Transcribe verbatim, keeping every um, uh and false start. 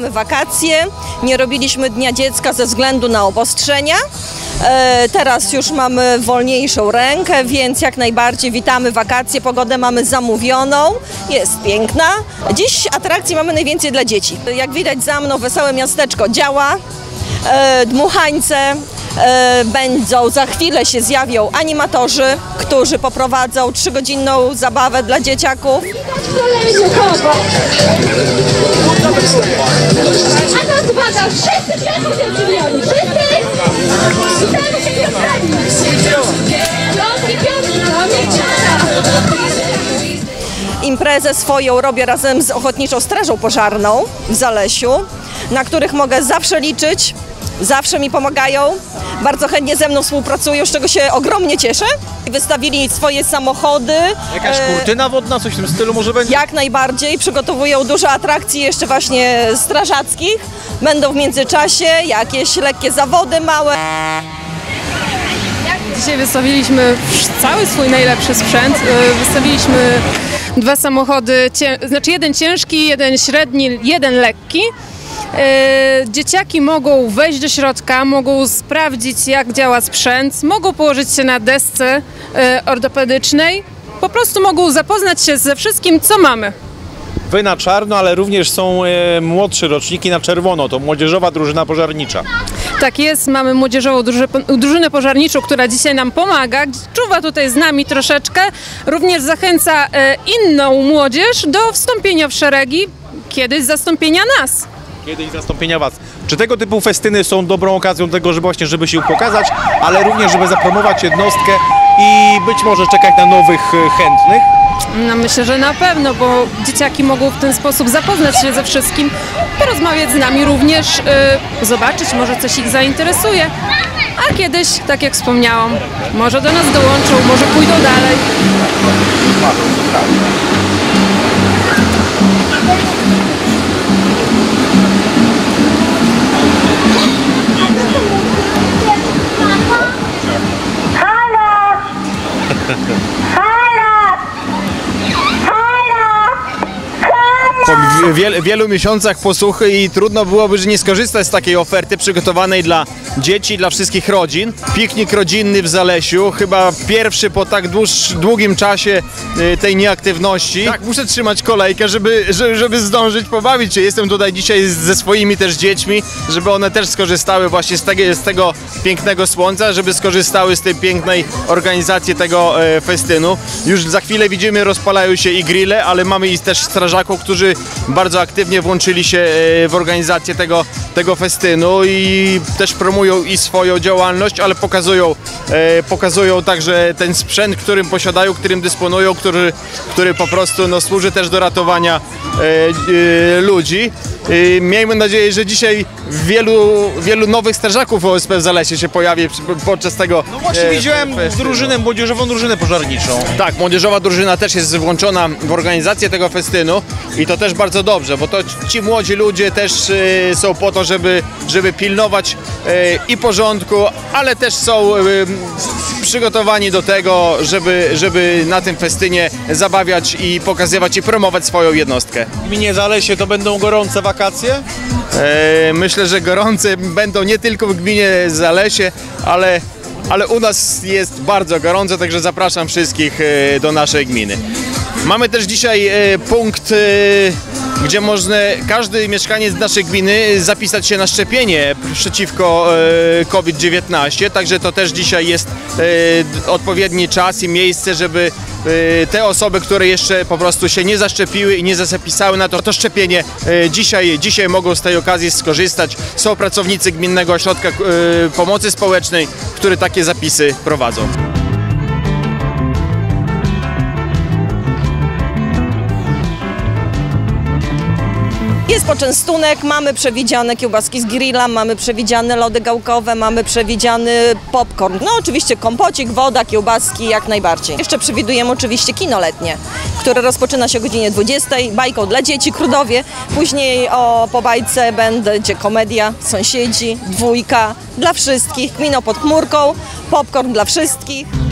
mamy wakacje, nie robiliśmy Dnia Dziecka ze względu na obostrzenia. Teraz już mamy wolniejszą rękę, więc jak najbardziej witamy wakacje, pogodę mamy zamówioną, jest piękna. Dziś atrakcji mamy najwięcej dla dzieci. Jak widać za mną Wesołe Miasteczko działa, dmuchańce, będą, za chwilę się zjawią animatorzy, którzy poprowadzą trzygodzinną zabawę dla dzieciaków. A to zbada, wszyscy się przyjęli, wszyscy! Imprezę swoją robię razem z Ochotniczą Strażą Pożarną w Zalesiu, na których mogę zawsze liczyć, zawsze mi pomagają, bardzo chętnie ze mną współpracują, z czego się ogromnie cieszę. Wystawili swoje samochody. Jakaś kurtyna wodna, coś w tym stylu może będzie? Jak najbardziej, przygotowują dużo atrakcji jeszcze właśnie strażackich. Będą w międzyczasie jakieś lekkie zawody małe. Dzisiaj wystawiliśmy cały swój najlepszy sprzęt. Wystawiliśmy dwa samochody, znaczy jeden ciężki, jeden średni, jeden lekki. Dzieciaki mogą wejść do środka, mogą sprawdzić, jak działa sprzęt, mogą położyć się na desce ortopedycznej, po prostu mogą zapoznać się ze wszystkim, co mamy. Wy na czarno, ale również są e, młodsze roczniki na czerwono, to młodzieżowa drużyna pożarnicza. Tak jest, mamy młodzieżową drużynę pożarniczą, która dzisiaj nam pomaga, czuwa tutaj z nami troszeczkę, również zachęca e, inną młodzież do wstąpienia w szeregi, kiedyś zastąpienia nas. Kiedyś zastąpienia was. Czy tego typu festyny są dobrą okazją do tego, żeby właśnie, żeby się pokazać, ale również, żeby zapromować jednostkę i być może czekać na nowych chętnych? No myślę, że na pewno, bo dzieciaki mogą w ten sposób zapoznać się ze wszystkim, porozmawiać z nami również, yy, zobaczyć, może coś ich zainteresuje. A kiedyś, tak jak wspomniałam, może do nas dołączą, może pójdą dalej. Po wiel, wielu miesiącach posłuchy i trudno byłoby, że nie skorzystać z takiej oferty przygotowanej dla dzieci, dla wszystkich rodzin. Piknik rodzinny w Zalesiu, chyba pierwszy po tak dłuż, długim czasie tej nieaktywności. Tak, muszę trzymać kolejkę, żeby, żeby, żeby zdążyć pobawić się. Jestem tutaj dzisiaj ze swoimi też dziećmi, żeby one też skorzystały właśnie z tego, z tego pięknego słońca, żeby skorzystały z tej pięknej organizacji tego e, festynu. Już za chwilę widzimy, rozpalają się i grille, ale mamy i też strażaków, którzy bardzo aktywnie włączyli się w organizację tego, tego festynu i też promują i swoją działalność, ale pokazują, e, pokazują także ten sprzęt, którym posiadają, którym dysponują, który, który po prostu no, służy też do ratowania e, e, ludzi. I miejmy nadzieję, że dzisiaj wielu, wielu nowych strażaków O S P w Zalesie się pojawi podczas tego. No właśnie e, widziałem drużynę, młodzieżową drużynę pożarniczą. Tak, młodzieżowa drużyna też jest włączona w organizację tego festynu i to też bardzo dobrze, bo to ci młodzi ludzie też e, są po to, żeby, żeby pilnować e, i porządku, ale też są e, przygotowani do tego, żeby, żeby na tym festynie zabawiać i pokazywać i promować swoją jednostkę. W gminie Zalesie to będą gorące wakacje? E, myślę, że gorące będą nie tylko w gminie Zalesie, ale, ale u nas jest bardzo gorąco, także zapraszam wszystkich e, do naszej gminy. Mamy też dzisiaj e, punkt, e, gdzie można każdy mieszkaniec naszej gminy zapisać się na szczepienie przeciwko e, COVID dziewiętnaście, także to też dzisiaj jest e, odpowiedni czas i miejsce, żeby e, te osoby, które jeszcze po prostu się nie zaszczepiły i nie zapisały na to, to szczepienie, e, dzisiaj, dzisiaj mogą z tej okazji skorzystać. Są pracownicy Gminnego Ośrodka e, Pomocy Społecznej, które takie zapisy prowadzą. Jest poczęstunek, mamy przewidziane kiełbaski z grilla, mamy przewidziane lody gałkowe, mamy przewidziany popcorn. No oczywiście kompocik, woda, kiełbaski jak najbardziej. Jeszcze przewidujemy oczywiście kino letnie, które rozpoczyna się o godzinie dwudziestej, bajką dla dzieci, Krudowie. Później o po bajce będzie komedia, sąsiedzi, dwójka, dla wszystkich, kino pod chmurką, popcorn dla wszystkich.